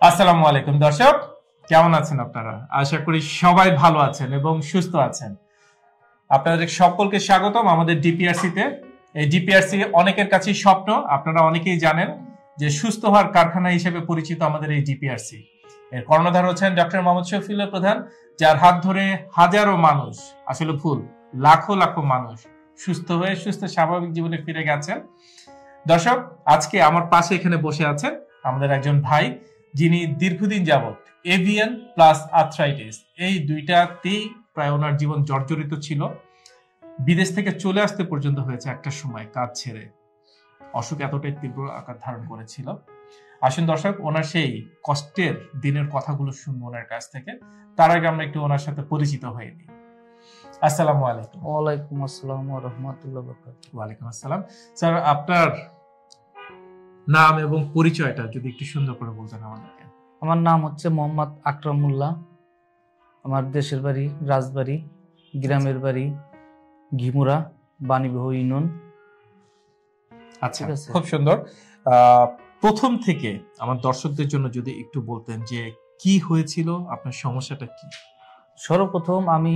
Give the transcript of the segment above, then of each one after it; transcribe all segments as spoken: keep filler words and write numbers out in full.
আসসালামু আলাইকুম দর্শক, কেমন আছেন আপনারা? আশা করি সবাই ভালো আছেন এবং সুস্থ আছেন। আপনাদের সকলকে স্বাগতম আমাদের ডিপিআরসি তে। এই ডিপিআরসি অনেকের কাছেই স্বপ্ন, আপনারা অনেকেই জানেন যে সুস্থ হওয়ার কারখানা হিসেবে পরিচিত আমাদের এই ডিপিআরসি। এর কর্ণধার হচ্ছেন ডক্টর মোহাম্মদ শফিউল্লাহ প্রধান, যার হাত ধরে হাজারো মানুষ, আসলে ভুল, লাখো লাখো মানুষ সুস্থ হয়ে সুস্থ স্বাভাবিক জীবনে ফিরে গেছেন। দর্শক, আজকে আমার পাশে এখানে বসে আছেন আমাদের একজন ভাই, যিনি দীর্ঘদিন যাবৎ এভিয়ান প্লাস আর্থ্রাইটিস এই দুইটাতেই প্রায় ওনার জীবন জর্জরিত ছিল। বিদেশ থেকে চলে আসতে পর্যন্ত হয়েছে একটা সময় কাজ ছেড়ে। অসুখ এতটাই তীব্র আকার ধারণ করেছিল। আসুন দর্শক, ওনার সেই কষ্টের দিনের কথাগুলো শুনবো ওনার কাছ থেকে। তার আগে আমরা একটু ওনার সাথে পরিচিত হয়ে নিই। আসসালামু আলাইকুম। ওয়ালাইকুম আসসালাম ওয়া রাহমাতুল্লাহি ওয়া বারাকাতুহু। ওয়ালাইকুম আসসালাম। স্যার, আপনার নাম এবং পরিচয়টা যদি একটু সুন্দর করে বলতেন আমাদেরকে। আমার নাম হচ্ছে মোহাম্মদ আকরামুল্লাহ। আমার দেশের বাড়ি রাজবাড়ী, গ্রামের বাড়ি ঘিমুরা, বাণীবহ ইউনিয়ন। আচ্ছা, খুব সুন্দর। প্রথম থেকে আমার দর্শকদের জন্য যদি একটু বলতেন যে কি হয়েছিল, আপনার সমস্যাটা কি? সর্বপ্রথম আমি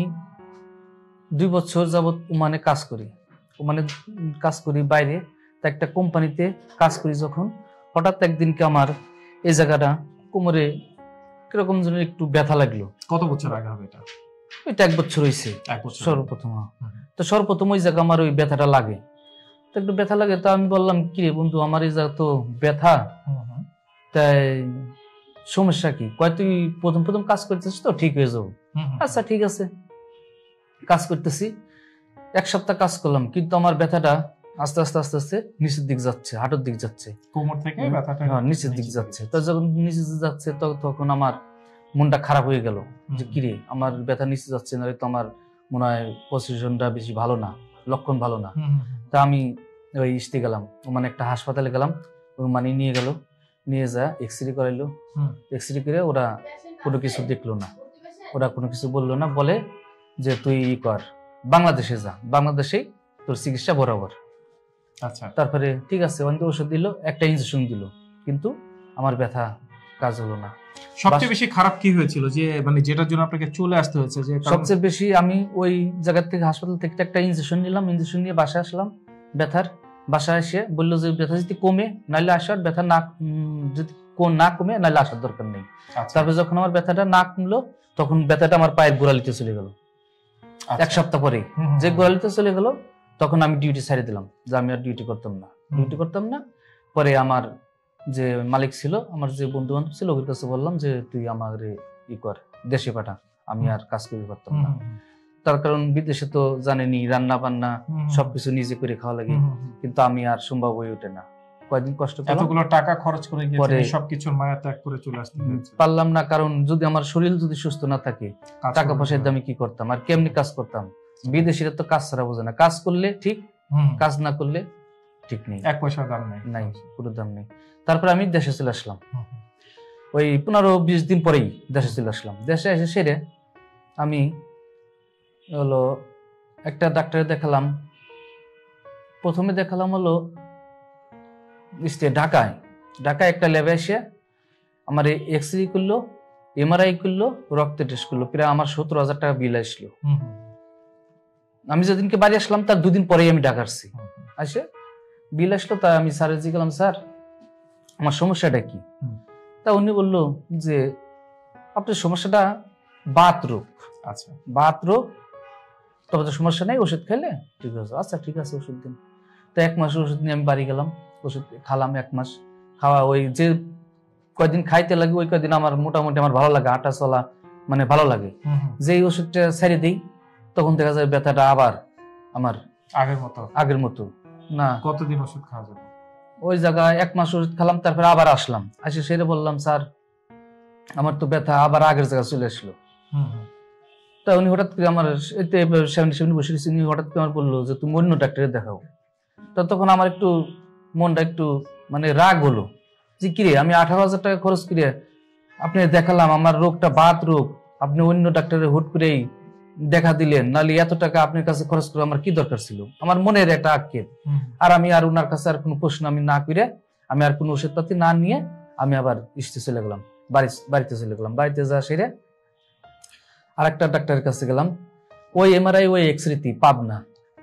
দুই বছর যাবৎ ওমানে কাজ করি। ওমানে কাজ করি বাইরে, তা একটা কোম্পানিতে কাজ করি। যখন হঠাৎ একদিনকে আমার এই জায়গাটা কোমরে কিরকম যেন একটু ব্যথা লাগলো। কত বছর আগে হবে এটা? এটা এক বছর হয়েছে। এক বছর সর্বপ্রথম তো সর্বপ্রথম ওই জায়গা আমার ওই ব্যথাটা লাগে, তো একটু ব্যথা লাগে। তো আমি বললাম, কি রে বন্ধু, আমার এই জায়গা তো ব্যথা, তাই সমস্যা কি? কয় তুই প্রথম প্রথম কাজ করতেছিস তো, ঠিক হয়ে যাবো। আচ্ছা ঠিক আছে, কাজ করতেছি। এক সপ্তাহ কাজ করলাম, কিন্তু আমার ব্যথাটা আস্তে আস্তে আস্তে আস্তে নিচের দিক যাচ্ছে, হাঁটুর দিক যাচ্ছে, কোমর থেকে ব্যথাটা হ্যাঁ নিচের দিক যাচ্ছে। তো যখন নিচে যাচ্ছে তখন আমার মনটা খারাপ হয়ে গেল যে কিরে, আমার ব্যথা নিচে যাচ্ছে না, তো আমার মনে হয় পজিশনটা বেশি ভালো না, লক্ষণ ভালো না। তা আমি ওই ইস্তে গেলাম, মানে একটা হাসপাতালে গেলাম, মানে নিয়ে গেল, নিয়ে যা এক্স রে করাইলো। এক্স রে করে ওরা কোনো কিছু দেখলো না, ওরা কোনো কিছু বললো না, বলে যে তুই ই কর, বাংলাদেশে যা, বাংলাদেশেই তোর চিকিৎসা বরাবর। আচ্ছা, তারপরে ঠিক আছে, অনেক ওষুধ দিল, একটা ইনজেকশন দিল, কিন্তু আমার ব্যথা কাজ হলো না। সবচেয়ে বেশি খারাপ কি হয়েছিল, যে মানে যেটার জন্য আপনাকে চলে আসতে হয়েছে? যে সবচেয়ে বেশি আমি ওই জায়গা থেকে, হাসপাতাল থেকে একটা ইনজেকশন নিলাম, ইনজেকশন নিয়ে বাসায় আসলাম। ব্যথার বাসায় এসে বললো যে ব্যথা যদি কমে নাহলে আসার, ব্যথা না যদি না কমে নাহলে আসার দরকার নেই। তারপরে যখন আমার ব্যথাটা না কমলো, তখন ব্যথাটা আমার পায়ের গোড়ালিতে চলে গেল। এক সপ্তাহ পরে যে গোড়ালিতে চলে গেল, তখন আমি ডিউটি ছাড়িয়ে দিলাম, যে আমি আর ডিউটি করতাম না, ডিউটি করতাম না। পরে আমার যে মালিক ছিল, আমার যে বন্ধু বান্ধব ছিল, ওর কাছে বললাম যে তুই আমার ই কর, দেশে পাঠা, আমি আর কাজ করে পারতাম না। তার কারণ বিদেশে তো জানেনি, রান্না বান্না সবকিছু নিজে করে খাওয়া লাগে, কিন্তু আমি আর সম্ভব হয়ে ওঠে না। কয়েকদিন কষ্ট করে এতগুলো টাকা খরচ করে গিয়েছেন, সবকিছুর মায়া ত্যাগ করে চলে আসতে হয়েছে। পারলাম না, কারণ যদি আমার শরীর যদি সুস্থ না থাকে, টাকা পয়সার দামে কি করতাম আর কেমনি কাজ করতাম? বিদেশিরা তো কাজ ছাড়া বোঝে না, কাজ করলে ঠিক, কাজ না করলে ঠিক নেই, এক পয়সার দাম নেই, নাই পুরো দাম নেই। তারপরে আমি দেশে চলে আসলাম, ওই পনেরো বিশ দিন পরেই দেশে চলে আসলাম। দেশে এসে সেরে আমি হলো একটা ডাক্তারে দেখালাম। প্রথমে দেখালাম হলো ঢাকায়, ঢাকায় একটা ল্যাবে এসে আমার এক্স রে করলো, এমআরআই করলো, রক্ত টেস্ট করলো, প্রায় আমার সত্তর হাজার টাকা বিল আসলো। আমি যেদিনকে বাড়ি আসলাম তার দুদিন পরেই আমি ঢাকা আসছি। আসে বিল আসলো, তা আমি স্যার জি গেলাম, স্যার আমার সমস্যাটা কি? তা উনি বললো যে আপনার সমস্যাটা বাত রোগ। আচ্ছা, বাত রোগ, তবে তো সমস্যা নেই, ওষুধ খেলে ঠিক আছে। আচ্ছা ঠিক আছে, ওষুধ দিন। তো এক মাস ওষুধ নিয়ে আমি বাড়ি গেলাম, ওষুধ খালাম এক মাস। খাওয়া ওই যে কয়দিন খাইতে লাগে, ওই কয়দিন আমার মোটামুটি আমার ভালো লাগে, হাঁটা চলা মানে ভালো লাগে। যেই ওষুধটা ছেড়ে দিই, তখন দেখা যায় ব্যথাটা আবার আমার আগের মতো আগের মতো না। কতদিন ওষুধ খাওয়া যাবে? ওই জায়গায় এক মাস ওষুধ খেলাম, তারপরে আবার আসলাম। আসে সেরে বললাম, স্যার আমার তো ব্যথা আবার আগের জায়গায় চলে আসলো। তা উনি হঠাৎ করে আমার এতে সেভেন্টি সেভেন বসে গেছি, উনি হঠাৎ করে আমার বললো যে তুমি অন্য ডাক্তারে দেখাও। তা তখন আমার একটু মনটা একটু মানে রাগ হলো, যে কিরে আমি আঠারো হাজার টাকা খরচ করে আপনি দেখালাম, আমার রোগটা বাত রোগ, আপনি অন্য ডাক্তারে হুট করেই দেখা দিলেন, নাহলে এত টাকা আপনার কাছে খরচ করে আমার কি দরকার ছিল? আমার মনের একটা আক্ষেপ। আর আমি আর ওনার কাছে আর কোনো প্রশ্ন আমি না করে, আমি আর কোনো ওষুধপাতি না নিয়ে আমি আবার ইস্তে চলে গেলাম। বাড়ি বাড়িতে চলে গেলাম। বাড়িতে যা সেরে আরেকটা ডাক্তারের কাছে গেলাম, ওই এমআরআই ওই এক্সরেতে পাবনা,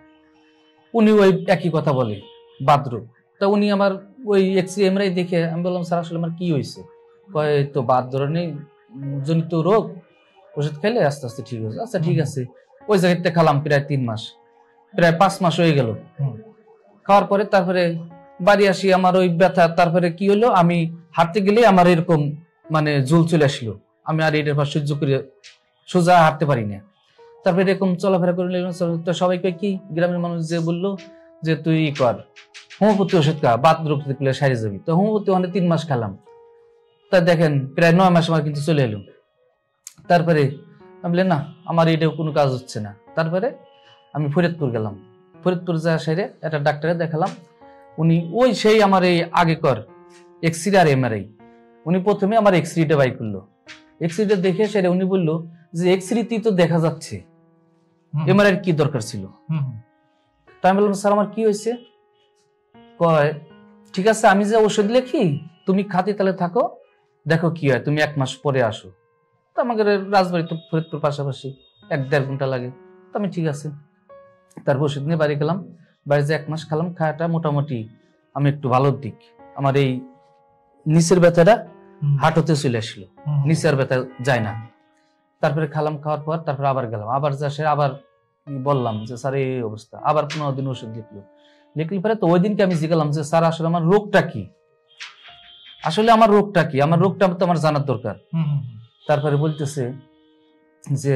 উনি ওই একই কথা বলে বাথরুম। তা উনি আমার ওই এক্সরে এমআরআই দেখে আমি বললাম স্যার আসলে আমার কি হয়েছে? কয় তো বাত ধরনের জনিত রোগ, ওষুধ খাইলে আস্তে আস্তে ঠিক হয়েছে। আচ্ছা ঠিক আছে। ওই জায়গাতে খেলাম প্রায় তিন মাস, প্রায় পাঁচ মাস হয়ে গেল। খাওয়ার পরে তারপরে বাড়ি আসি, আমার ওই ব্যথা, তারপরে কি হলো আমি হাঁটতে গেলে আমার এরকম মানে জল চলে আসলো, আমি আর এটার পর সহ্য করে সোজা হাঁটতে পারি না। তারপরে এরকম চলাফেরা করে তো সবাইকে কি গ্রামের মানুষ যে বললো যে তুই ই কর হোমিওপ্যাথি ওষুধ খা, বাত রোগ দেখলে সারিয়ে যাবি। তো হোমিওপ্যাথি ওখানে তিন মাস খেলাম, তা দেখেন প্রায় নয় মাস আমার কিন্তু চলে এলো। তারপরে আমি বললাম না আমার এটাও কোনো কাজ হচ্ছে না। তারপরে আমি ফরিদপুর গেলাম, ফরিদপুর যা সেরে একটা ডাক্তারে দেখালাম। উনি ওই সেই আমার এই আগেকর এক্সরে আর এমআরআই, উনি প্রথমে আমার এক্সরেটা বাই করলো। এক্সরেটা দেখে সেরে উনি বললো যে এক্সরেতেই তো দেখা যাচ্ছে, এমআরআই কি দরকার ছিল? তাই আমি বললাম স্যার আমার কি হয়েছে? কয় ঠিক আছে আমি যে ওষুধ লিখি তুমি খাতে তাহলে থাকো, দেখো কি হয়, তুমি এক মাস পরে আসো। তো আমাদের রাজবাড়ি তো ফরিদপুর পাশাপাশি, এক দেড় ঘন্টা লাগে। তো আমি ঠিক আছে, তারপর ওষুধ নিয়ে বাড়ি গেলাম। বাড়িতে এক মাস খেলাম, খাওয়াটা মোটামুটি আমি একটু ভালোর দিক, আমার এই নিচের ব্যথাটা হাঁটুতে চলে আসলো, নিচের ব্যথা যায় না। তারপরে খালাম, খাওয়ার পর তারপরে আবার গেলাম, আবার যা সে আবার বললাম যে স্যার এই অবস্থা, আবার পনেরো দিন ওষুধ লিখলো। লিখলি পরে তো ওই দিনকে আমি জিজ্ঞালাম যে স্যার আসলে আমার রোগটা কি, আসলে আমার রোগটা কি, আমার রোগটা তো আমার জানার দরকার। তারপরে বলতেছে যে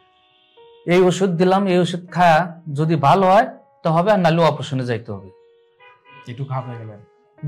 এই ওষুধ দিলাম, এই ওষুধ খায়া যদি ভালো হয় তো হবে, আর নাহলে অপারেশনে যাইতে হবে। একটু ঘাবড়ে গেলেন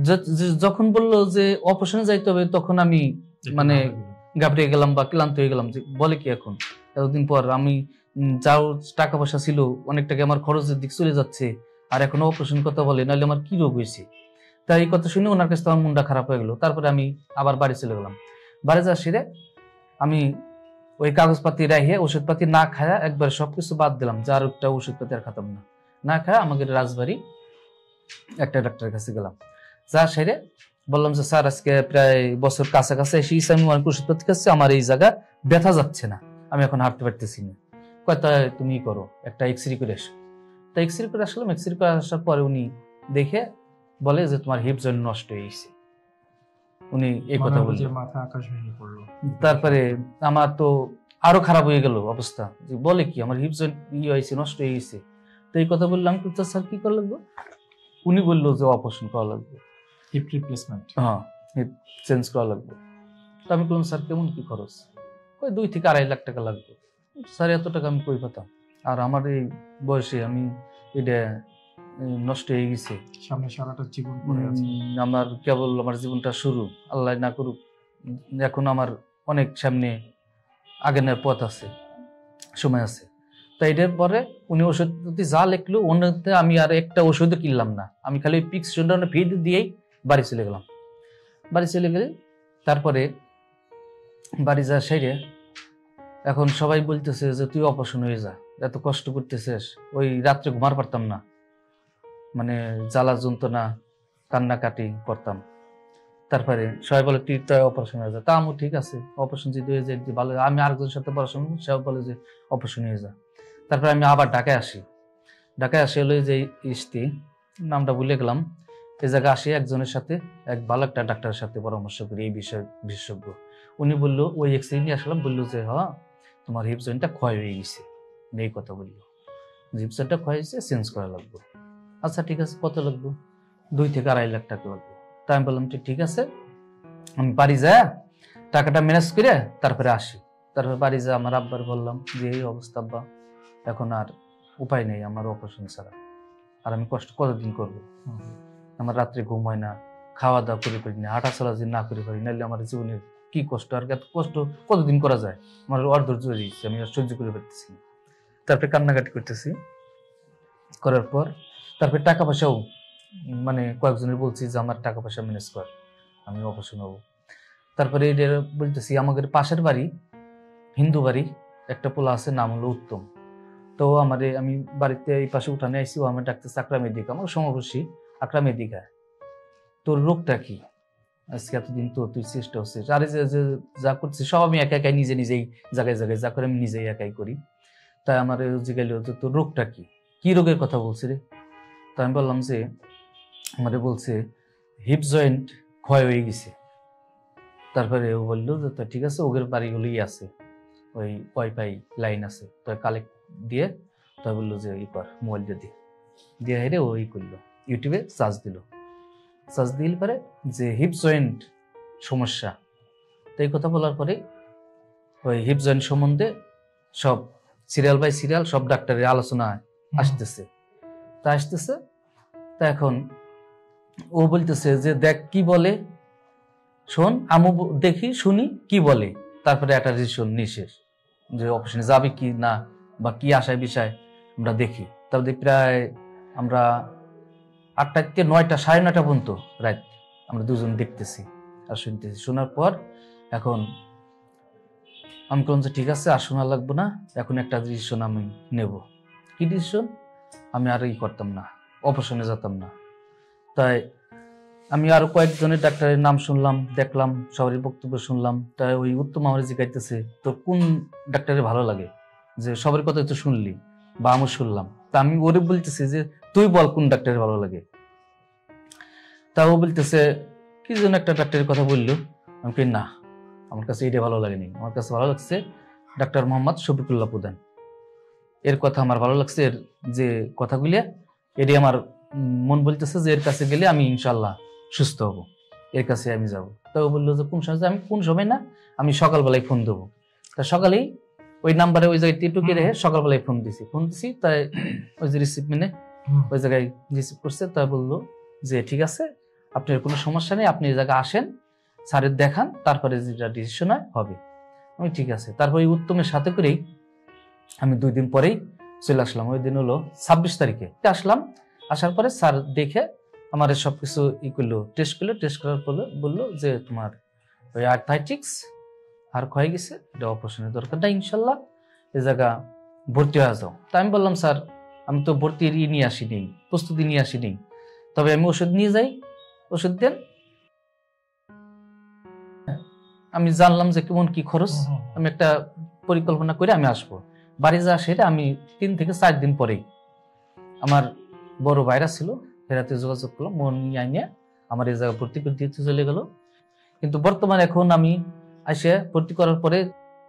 যখন বললো যে অপারেশনে যাইতে হবে, তখন আমি মানে ঘাবড়ে গেলাম বা ক্লান্ত হয়ে গেলাম যে বলে কি এখন এতদিন পর আমি যাও টাকা পয়সা ছিল অনেক টাকা আমার খরচের দিক চলে যাচ্ছে, আর এখন অপারেশন কথা বলে, নাহলে আমার কি রোগ হয়েছে। তাই এই কথা শুনে ওনার কাছে আমার মনটা খারাপ হয়ে গেল। তারপরে আমি আবার বাড়ি চলে গেলাম। বাড়ি যা সেরে আমি ওই কাগজপাতি রেখে ওষুধপাতি না খায়া একবার সবকিছু বাদ দিলাম, যার একটা ওষুধপাতি আর খাতাম না, না খায়া আমাদের রাজবাড়ি একটা ডাক্তারের কাছে গেলাম। যা সেরে বললাম যে স্যার আজকে প্রায় বছর কাছাকাছি এসে আমি অনেক ওষুধপাতি খাচ্ছি, আমার এই জায়গা ব্যথা যাচ্ছে না, আমি এখন হাঁটতে পারতেছি না। কয়টা তুমি করো একটা এক্সরে করে আসো। তা এক্সরে করে আসলাম। এক্সরে করে আসার পরে উনি দেখে বলে যে তোমার হিপ জয়েন্ট নষ্ট হয়ে গেছে। উনি এই কথা বললেন, মাথা আকাশ ভেঙে পড়লো। তারপরে আমার তো আরো খারাপ হয়ে গেল অবস্থা, যে বলে কি আমার হিপ জয়েন্ট ইয়ে হয়েছে, নষ্ট হয়ে গেছে। তো এই কথা বললাম, স্যার কি করা লাগবে? উনি বললো যে অপারেশন করা লাগবে, হিপ রিপ্লেসমেন্ট, হ্যাঁ হিপ চেঞ্জ করা লাগবে। তো আমি বললাম স্যার কেমন কি খরচ? ওই দুই থেকে আড়াই লাখ টাকা লাগবে। স্যার এত টাকা আমি কই পেতাম, আর আমার এই বয়সে আমি এটা নষ্ট হয়ে গেছে, সামনে সারাটা জীবন পড়ে আছে, আমার কেবল আমার জীবনটা শুরু, আল্লাহ না করুক, এখন আমার অনেক সামনে আগের পথ আছে, সময় আছে। তো এটার পরে উনি ওষুধ যা লিখলো ওনাতে আমি আর একটা ওষুধও কিনলাম না, আমি খালি পিক্স ফি দিয়েই বাড়ি চলে গেলাম। বাড়ি চলে গেলে তারপরে বাড়ি যা সেরে এখন সবাই বলতেছে যে তুই অপারেশন হয়ে যা, এত কষ্ট করতেছিস। ওই রাত্রে ঘুমার পারতাম না, মানে জ্বালা যন্ত্রণা কান্নাকাটি করতাম। তারপরে সবাই বলে তুই তো অপারেশন হয়ে যা। তা আমি ঠিক আছে, অপারেশন যদি হয়ে যায় ভালো। আমি আরেকজনের সাথে পড়াশোনা, সেও বলে যে অপারেশন হয়ে যা। তারপরে আমি আবার ঢাকায় আসি। ঢাকায় আসে হলো যে ইস্তি, নামটা ভুলে গেলাম, এই জায়গায় আসি একজনের সাথে, এক ভালো একটা ডাক্তারের সাথে পরামর্শ করি, এই বিষয়ে বিশেষজ্ঞ। উনি বললো ওই এক্সরে নিয়ে আসলাম, বললো যে হ্যাঁ তোমার হিপ জয়েন্টটা ক্ষয় হয়ে গেছে, এই কথা বললো, হিপ জয়েন্টটা ক্ষয় হয়েছে, চেঞ্জ করা লাগবে। আচ্ছা ঠিক আছে, কত লাগবে? দুই থেকে আড়াই লাখ টাকা লাগবে। তাই আমি বললাম ঠিক আছে, আমি বাড়ি যাই টাকাটা ম্যানেজ করে তারপরে আসি। তারপরে বাড়ি যা আমার আব্বার বললাম যে এই অবস্থা আব্বা, এখন আর উপায় নেই আমার অপারেশন ছাড়া, আর আমি কষ্ট কতদিন করবো? আমার রাত্রে ঘুম হয় না, খাওয়া দাওয়া করে পারি না, হাঁটা চলা যদি না করে পারি, নাহলে আমার জীবনের কি কষ্ট, আর এত কষ্ট কতদিন করা যায়? আমার অর্ধৈর্য হয়ে দিচ্ছে, আমি আর সহ্য করে পারতেছি না। তারপরে কান্নাকাটি করতেছি, করার পর তারপরে টাকা পয়সাও মানে কয়েকজনের বলছি যে আমার টাকা পয়সা ম্যানেজ কর, আমি অপারেশন হবো। তারপরে এটা বলতেছি আমাদের পাশের বাড়ি, হিন্দু বাড়ি, একটা পোলা আছে, নাম হলো উত্তম। তো আমার আমি বাড়িতে এই পাশে উঠানে আইসি, ও আমার ডাক্তার আকরামের দিকে, আমার সমবয়সী আকরামের দিকে, তোর রোগটা কি? আজকে এতদিন তো তুই চেষ্টা হচ্ছে আর যে যে যা করছি সব আমি একা একাই নিজে নিজেই জায়গায় জায়গায় যা করে আমি নিজেই একাই করি। তাই আমার জিজ্ঞাসা হতো তোর রোগটা কি, কি রোগের কথা বলছি রে? তো আমি বললাম যে আমারে বলছে হিপ জয়েন্ট ক্ষয় হয়ে গেছে। তারপরে ও বললো যে তো ঠিক আছে, ওদের বাড়িগুলোই আছে, ওই ওয়াইফাই লাইন আছে, তো কালেক্ট দিয়ে তো বললো যে ই কর, মোবাইল দিয়ে দিয়ে দিয়ে হেরে ও ই করলো, ইউটিউবে সার্চ দিল। সার্চ দিল পরে যে হিপ জয়েন্ট সমস্যা, তো এই কথা বলার পরে ওই হিপ জয়েন্ট সম্বন্ধে সব সিরিয়াল বাই সিরিয়াল সব ডাক্তারের আলোচনা আসতেছে। তা আসতেছে তা এখন ও বলতেছে যে দেখ কি বলে, শোন আমু দেখি শুনি কি বলে, তারপরে একটা ডিসিশন নিশেষ যে অপারেশনে যাবে কি না বা কি আশায় বিষয় আমরা দেখি। তারপরে প্রায় আমরা আটটা থেকে নয়টা সাড়ে নয়টা পর্যন্ত রাত আমরা দুজন দেখতেছি আর শুনতেছি। শোনার পর এখন আমি বললাম যে ঠিক আছে আর শোনা লাগবো না, এখন একটা ডিসিশন আমি নেব। কি ডিসিশন? আমি আর ই করতাম না, অপারেশনে যেতাম না। তাই আমি আরো কয়েকজনের ডাক্তারের নাম শুনলাম, দেখলাম, সবারই বক্তব্য শুনলাম। তাই ওই উত্তম আমার জিজ্ঞাসা তোর কোন ডাক্তারের ভালো লাগে, যে সবার কথা তো শুনলি বা আমি শুনলাম, তা আমি ওরে বলতেছি যে তুই বল কোন ডাক্তারের ভালো লাগে। তা ও বলতেছে কি যেন একটা ডাক্তারের কথা বললো। আমি কি না, আমার কাছে এটা ভালো লাগেনি, আমার কাছে ভালো লাগছে ডাক্তার মোহাম্মদ শফিকুল্লাহ প্রধান, এর কথা আমার ভালো লাগছে, এর যে কথাগুলি এটি আমার মন বলতেছে যে এর কাছে গেলে আমি ইনশাল্লাহ সুস্থ হব, এর কাছে আমি যাব। তো ও বললো যে কোন সময়? আমি কোন সময় না, আমি সকালবেলায় ফোন দেবো। তা সকালেই ওই নাম্বারে ওই জায়গায় টুকে রেখে সকালবেলায় ফোন দিছি ফোন দিছি তাই ওই যে রিসিভ মেনে ওই জায়গায় রিসিভ করছে। তাই বললো যে ঠিক আছে আপনার কোনো সমস্যা নেই, আপনি এই জায়গায় আসেন, স্যারের দেখান, তারপরে যেটা ডিসিশন হয় হবে। আমি ঠিক আছে। তারপর ওই উত্তমের সাথে করেই আমি দুই দিন পরেই চলে আসলাম। ওই দিন হলো ছাব্বিশ তারিখে আসলাম। আসার পরে স্যার দেখে আমার সবকিছু ই করলো, টেস্ট করলো। টেস্ট করার পরে বললো যে তোমার ওই আর্থাইটিক্স আর ক্ষয়ে গেছে, এটা অপারেশনের দরকার না, ইনশাল্লাহ এই জায়গা ভর্তি হয়ে যাও। তা আমি বললাম স্যার আমি তো ভর্তি নিয়ে আসিনি, প্রস্তুতি নিয়ে আসিনি, তবে আমি ওষুধ নিয়ে যাই, ওষুধ দেন। আমি জানলাম যে কেমন কি খরচ, আমি একটা পরিকল্পনা করে আমি আসবো। বাড়ি যা সেটা আমি তিন থেকে চার দিন পরেই আমার বড় ভাইরা ছিল, ফেরাতে যোগাযোগ করলাম, মন নিয়ে আইনে আমার এই জায়গায় ভর্তি করে দিতে চলে গেল। কিন্তু বর্তমানে এখন আমি এসে ভর্তি করার পরে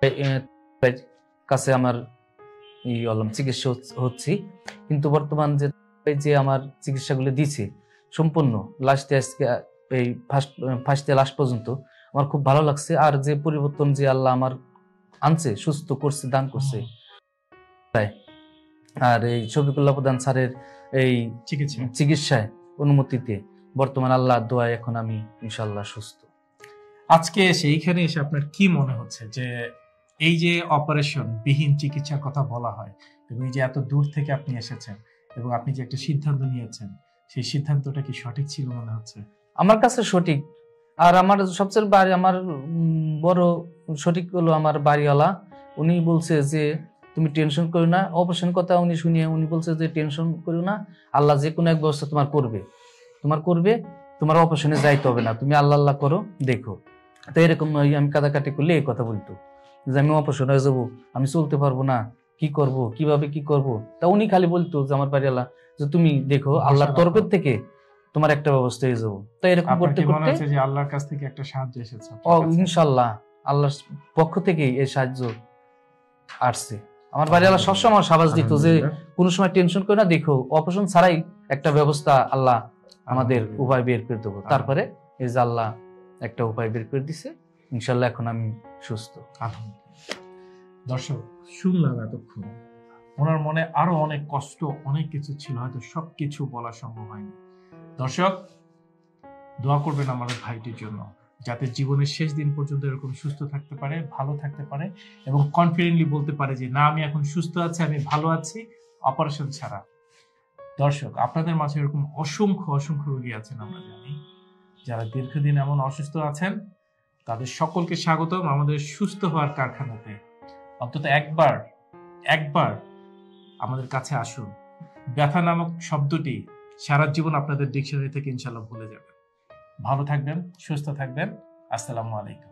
কাছে আমার ই হলাম চিকিৎসা হচ্ছি। কিন্তু বর্তমান যে যে আমার চিকিৎসাগুলো দিচ্ছে সম্পূর্ণ লাস্ট এই ফার্স্ট ফার্স্ট লাস্ট পর্যন্ত আমার খুব ভালো লাগছে। আর যে পরিবর্তন যে আল্লাহ আমার আনছে, সুস্থ করছে, দান করছে, তাই আর এই শফিকুল্লাহ প্রধান স্যারের এই চিকিৎসা চিকিৎসায় অনুমতিতে বর্তমান আল্লাহ দোয়ায় এখন আমি ইনশাআল্লাহ সুস্থ। আজকে এসে এইখানে এসে আপনার কি মনে হচ্ছে যে এই যে অপারেশন বিহীন চিকিৎসার কথা বলা হয় এবং এই যে এত দূর থেকে আপনি এসেছেন এবং আপনি যে একটা সিদ্ধান্ত নিয়েছেন, সেই সিদ্ধান্তটা কি সঠিক ছিল মনে হচ্ছে? আমার কাছে সঠিক। আর আমার সবচেয়ে বাড়ি আমার বড় সঠিক হলো আমার বাড়িওয়ালা, উনি বলছে যে তুমি টেনশন করো না, অপারেশন কথা উনি শুনিয়ে উনি বলছে যে টেনশন করো না, আল্লাহ যে কোনো এক ব্যবস্থা তোমার করবে, তোমার করবে, তোমার অপারেশনে যাইতে হবে না, তুমি আল্লাহ আল্লাহ করো দেখো। তো এরকম আমি কাটাকাটি করলে এই কথা বলতো যে আমি অপারেশন হয়ে যাবো, আমি চলতে পারবো না, কি করব, কিভাবে কি করব। তা উনি খালি বলতো যে আমার বাড়িওয়ালা যে তুমি দেখো আল্লাহর তরফের থেকে তোমার একটা ব্যবস্থা হয়ে যাবো। তো এরকম করতে করতে আল্লাহর কাছ থেকে একটা সাহায্য এসেছে। ও ইনশাআল্লাহ আল্লাহর পক্ষ থেকেই এই সাহায্য আসছে। আমার বাড়িওয়ালা সবসময় সাবাস দিত যে কোনো সময় টেনশন করে না, দেখো অপারেশন ছাড়াই একটা ব্যবস্থা আল্লাহ আমাদের উপায় বের করে দেবো। তারপরে এই যে আল্লাহ একটা উপায় বের করে দিছে, ইনশাআল্লাহ এখন আমি সুস্থ। দর্শক শুনলাম এতক্ষণ ওনার মনে আরো অনেক কষ্ট, অনেক কিছু ছিল, হয়তো সবকিছু বলা সম্ভব হয়নি। দর্শক দোয়া করবেন আমাদের ভাইটির জন্য, যাতে জীবনের শেষ দিন পর্যন্ত এরকম সুস্থ থাকতে পারে, ভালো থাকতে পারে এবং কনফিডেন্টলি বলতে পারে যে না আমি এখন সুস্থ আছি, আমি ভালো আছি অপারেশন ছাড়া। দর্শক আপনাদের মাঝে এরকম অসংখ্য অসংখ্য রোগী আছেন আমরা জানি, যারা দীর্ঘদিন এমন অসুস্থ আছেন, তাদের সকলকে স্বাগতম আমাদের সুস্থ হওয়ার কারখানাতে। অন্তত একবার একবার আমাদের কাছে আসুন, ব্যথা নামক শব্দটি সারা জীবন আপনাদের ডিকশনারি থেকে ইনশাআল্লাহ ভুলে যাবেন। ভালো থাকবেন, সুস্থ থাকবেন। আসসালামু আলাইকুম।